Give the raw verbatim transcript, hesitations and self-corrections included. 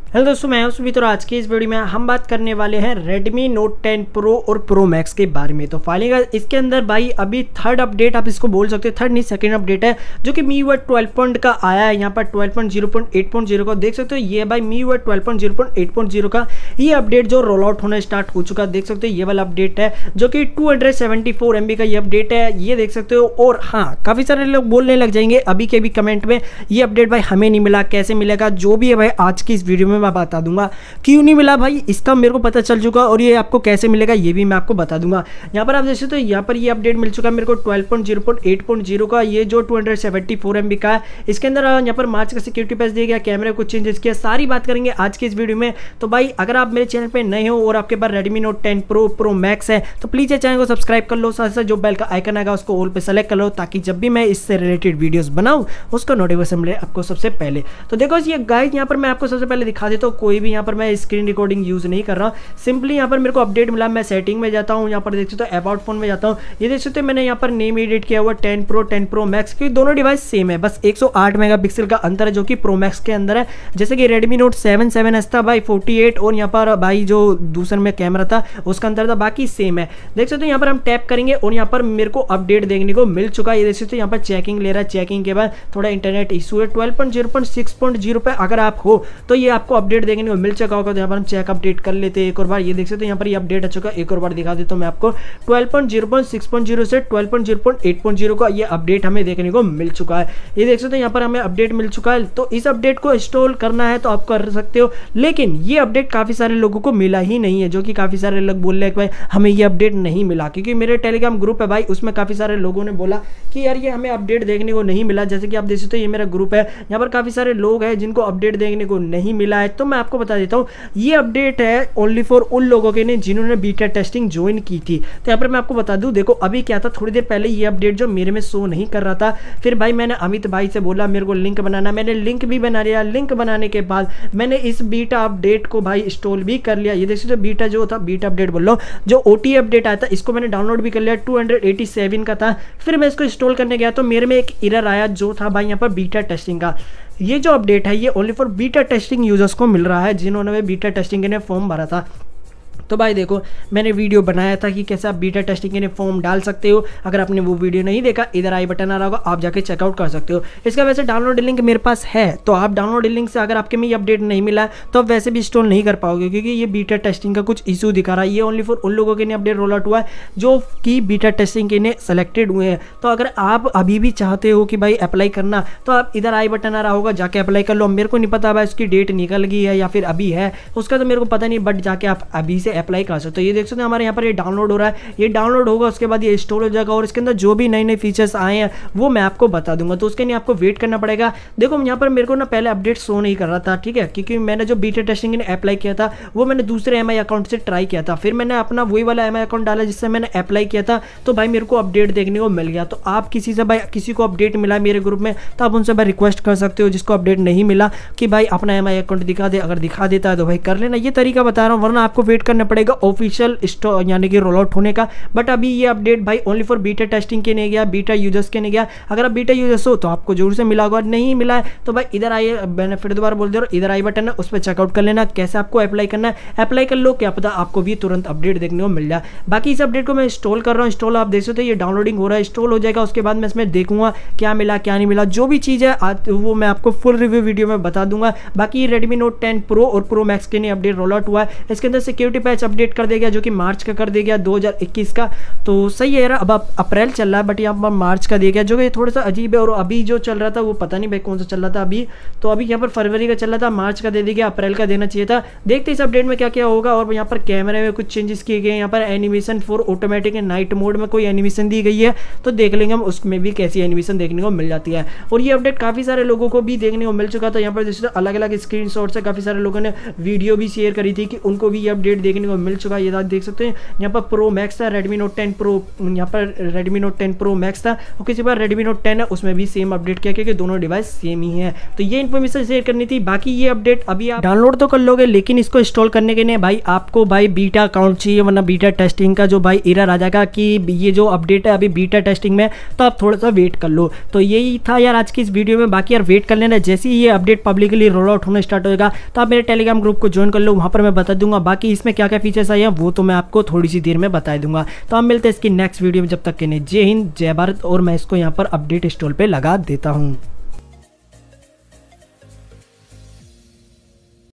Hello दोस्तों, मैं हूं सुमित और आज की इस वीडियो में हम बात करने वाले हैं Redmi Note टेन Pro और Pro Max के बारे में। तो फाइनली इसके अंदर भाई अभी थर्ड अपडेट आप इसको बोल सकते हैं, थर्ड नहीं सेकंड अपडेट है जो कि M I U I twelve point का आया है। यहाँ पर twelve point zero point eight point zero का देख सकते हो, ये भाई M I U I twelve point zero point eight point zero का ये अपडेट जो रोल आउट होना स्टार्ट हो चुका है। देख सकते हो ये वाला अपडेट है जो कि two hundred seventy four M B का ये अपडेट है, ये देख सकते हो। और हाँ, काफी सारे लोग बोलने लग जाएंगे अभी के भी कमेंट में ये अपडेट भाई हमें नहीं मिला, कैसे मिलेगा। जो भी है भाई आज की इस वीडियो में मैं बता दूंगा क्यों नहीं मिला भाई, इसका मेरे को पता चल चुका और ये आपको कैसे मिलेगा ये भी मैं आपको बता दूंगा। यहाँ पर आप देख सकते हो, यहाँ पर ये अपडेट मिल चुका है मेरे को twelve point zero point eight point zero का, ये जो two hundred seventy four M B का है। इसके अंदर यहाँ पर मार्च का सिक्योरिटी पैच दिया गया, कैमरे कुछ चेंजेस किया, सारी बात करेंगे आज की इस वीडियो में। तो भाई अगर आप मेरे चैनल पर नए हो और आपके पास Redmi Note ten Pro Pro Max है तो प्लीज ये चैनल को सब्सक्राइब कर लो, साथ साथ जो बेल का आइकन आएगा उसको ऑल पे सेलेक्ट कर लो ताकि जब भी मैं इससे रिलेटेड वीडियोस बनाऊं उसका नोटिफिकेशन मिले आपको सबसे पहले। तो देखो ये गाइस, यहाँ पर मैं आपको सबसे पहले दिखा देता हूँ, कोई भी यहाँ पर मैं स्क्रीन रिकॉर्डिंग यूज नहीं कर रहा हूँ। सिंपली यहाँ पर मेरे को अपडेट मिला, मैं सेटिंग में जाता हूँ, यहाँ पर देख सकते हो अबाउट फोन में जाता हूँ, ये देख सकते हो मैंने यहाँ पर नेम एडिट किया हुआ ten Pro ten Pro Max, क्योंकि दोनों डिवाइस सेम है, बस एक सौ आठ मेगापिक्सल का अंतर है जो कि Pro Max के अंदर है। जैसे कि Redmi Note seven seven S था भाई फोर्टी एट और यहाँ पर भाई जो दूसरे में कैमरा था उसका अंतर था, बाकी सेम है। देख सकते हो यहाँ पर हम टैप करेंगे और यहाँ पर मेरे को अपडेट देखने को मिल चुका है। ये देख सकते हो यहाँ पर चेकिंग ले रहा है, चेकिंग के बाद थोड़ा इंटरनेट इशू है। Twelve point zero point six point zero पे अगर आप हो तो ये आपको अपडेट देखने को मिल चुका होगा। तो यहाँ पर हम चेक अपडेट कर लेते हैं एक और बार, ये देख सकते हो यहाँ पर ये अपडेट आ चुका है। एक और बार दिखा देता हूँ मैं आपको, twelve point zero point six point zero से twelve point zero point eight point zero का ये अपडेट हमें देखने को मिल चुका है। ये देख सकते हो यहाँ पर हमें अपडेट मिल चुका है। तो इस अपडेट को इंस्टॉल करना है तो आप कर सकते हो, लेकिन ये अपडेट काफी सारे लोगों को मिला ही नहीं है, जो कि काफी सारे लोग बोल रहे हैं कि भाई हमें ये अपडेट नहीं मिला। क्योंकि मेरे टेलीग्राम ग्रुप है भाई, उसमें काफी सारे लोगों ने बोला कि यार ये हमें अपडेट देखने को नहीं मिला। जैसे कि आप देख सकते हो ये मेरा ग्रुप है, यहाँ पर काफी सारे लोग हैं जिनको अपडेट देखने को नहीं मिला है। तो मैं आपको बता देता हूँ ये अपडेट है ओनली फॉर उन लोगों के लिए जिन्होंने बीटा टेस्टिंग ज्वाइन की थी। तो यहाँ पर मैं आपको बता दूं, देखो अभी क्या था, थोड़ी देर पहले ये अपडेट जो मेरे में शो नहीं कर रहा था, फिर भाई मैंने अमित भाई से बोला मेरे को लिंक बनाना, मैंने लिंक भी बना लिया। लिंक बनाने के बाद मैंने इस बीटा अपडेट को भाई इंस्टॉल भी कर लिया। ये देख सकते हो बीटा जो था, बीटा अपडेट बोल रहा हूँ, जो ओटी अपडेट आया था इसको मैंने डाउनलोड भी कर लिया, टू हंड्रेड एटी सेवन का था। फिर मैं इसको इंस्टॉल करने गया तो मेरे में एक एरर आया जो था भाई यहाँ पर बीटा टेस्टिंग का। ये जो अपडेट है ये only for beta testing users को मिल रहा है जिन्होंने बीटा टेस्टिंग के लिए फॉर्म भरा था। तो भाई देखो मैंने वीडियो बनाया था कि कैसे आप बीटा टेस्टिंग के लिए फॉर्म डाल सकते हो। अगर आपने वो वीडियो नहीं देखा, इधर आई बटन आ रहा होगा, आप जाके चेकआउट कर सकते हो। इसका वैसे डाउनलोड लिंक मेरे पास है, तो आप डाउनलोड लिंक से अगर आपके में ये अपडेट नहीं मिला है तो आप वैसे भी इंस्टॉल नहीं कर पाओगे, क्योंकि ये बीटा टेस्टिंग का कुछ इशू दिखा रहा है। ये ओनली फॉर उन लोगों के लिए अपडेट रोल आउट हुआ है जो कि बीटा टेस्टिंग के लिए सेलेक्टेड हुए हैं। तो अगर आप अभी भी चाहते हो कि भाई अप्लाई करना, तो आप इधर आई बटन आ रहा होगा, जाके अप्लाई कर लो। मेरे को नहीं पता भाई उसकी डेट निकल गई है या फिर अभी है, उसका तो मेरे को पता नहीं, बट जाके आप अभी से अप्लाई कर सकते हो। ये देख सकते हैं हमारे यहाँ पर ये डाउनलोड हो रहा है, ये डाउनलोड होगा उसके बाद ये इंस्टॉल हो जाएगा और इसके अंदर जो भी नए नए फीचर्स आए हैं वो मैं आपको बता दूंगा। तो उसके लिए आपको वेट करना पड़ेगा। देखो यहाँ पर मेरे को ना पहले अपडेट शो नहीं कर रहा था, ठीक है, क्योंकि मैंने जो बीटा टेस्टिंग ने अप्लाई किया था वो मैंने दूसरे एम आई अकाउंट से ट्राई किया था, फिर मैंने अपना वही वाला एम आई अकाउंट डाला जिससे मैंने अप्लाई किया था, तो भाई मेरे को अपडेट देखने को मिल गया। तो आप किसी से भाई किसी को अपडेट मिला मेरे ग्रुप में तो आप उनसे भाई रिक्वेस्ट कर सकते हो जिसको अपडेट नहीं मिला कि भाई अपना एम आई अकाउंट दिखा दे। अगर दिखा देता है तो भाई कर लेना, ये तरीका बता रहा हूँ, वरना आपको वेट करना पड़ेगा ऑफिशियल यानी कि रोल आउट होने का। बट अभी ये अपडेट भाई ओनली फॉर बीटा टेस्टिंग के नहीं गया, बीटा यूजर्स के नहीं गया। अगर आप बीटा यूजर्स हो तो आपको जरूर से मिला होगा, नहीं मिला है तो भाई इधर आइए, मैंने फिर दोबारा बोल दे रहा हूँ, इधर आई बटन है उस पर चेकआउट कर लेना कैसे आपको अप्लाई करना है। अप्लाई कर लो, क्या पता आपको भी तुरंत अपडेट देखने को मिल जाए। बाकी इस अपडेट को मैं इंस्टॉल कर रहा हूँ, इंस्टॉल आप देख सकते हो ये डाउनलोडिंग हो रहा है, इंस्टॉल हो जाएगा, उसके बाद मैं इसमें देखूंगा क्या मिला क्या नहीं मिला, जो भी चीज़ है वो मैं आपको फुल रिव्यू वीडियो में बता दूंगा। बाकी Redmi Note टेन Pro और Pro Max के लिए अपडेट रोल आउट हुआ है, इसके अंदर सिक्योरिटी पैच अपडेट कर देगा जो कि मार्च का कर देगा दो हज़ार इक्कीस का। तो सही है यार, अब अप्रैल चल रहा है बट यहाँ पर मार्च का दिया गया जो कि थोड़ा सा अजीब है। और अभी जो चल रहा था वो पता नहीं भाई कौन सा चल रहा था अभी, तो अभी यहाँ पर फरवरी का चल रहा था, मार्च का दे दिया, अप्रैल का देना चाहिए था। देखते इस अपडेट में क्या क्या होगा। और यहाँ पर कैमरे में कुछ चेंजेस किए गए, यहाँ पर animation for automatic night mode में कोई एनिमेशन दी गई है, तो देख लेंगे हम उसमें भी कैसी एनिमेशन देखने को मिल जाती है। और ये अपडेट काफी सारे लोगों को भी देखने को मिल चुका था। यहाँ पर जैसे अलग अलग स्क्रीन शॉट से काफी सारे लोगों ने वीडियो भी शेयर करी थी कि उनको भी ये अपडेट देखने देखने को मिल चुका है। ये आप देख सकते हैं यहाँ पर प्रो मैक्स था, रेडमी नोट टेन प्रो, यहाँ पर Redmi Note ten Pro Max था और किसी पर रेडमी नोट टेन है, उसमें भी सेम अपडेट किया क्योंकि दोनों डिवाइस सेम ही है। तो ये इन्फॉर्मेशन शेयर करनी थी। बाकी ये अपडेट अभी आप डाउनलोड तो कर लोगे, लेकिन इसको इंस्टॉल करने के लिए भाई आपको भाई बीटा अकाउंट चाहिए, वरना बीटा टेस्टिंग का जो भाई एरर आ जाएगा कि ये जो अपडेट है अभी बीटा टेस्टिंग में, तो आप थोड़ा सा वेट कर लो। तो यही था यार आज की इस वीडियो में। बाकी यार वेट कर लेना, जैसे ही ये अपडेट पब्लिकली रोल आउट होना स्टार्ट होगा तो आप मेरे टेलीग्राम ग्रुप को ज्वाइन कर लो, वहाँ पर मैं बता दूंगा। बाकी इसमें क्या क्या फीचर्स आए हैं वो तो मैं आपको थोड़ी सी देर में बता दूंगा। तो हम मिलते हैं इसकी नेक्स्ट वीडियो में, जब तक के लिए जय हिंद जय भारत। और मैं इसको यहाँ पर अपडेट इंस्टॉल पे लगा देता हूँ।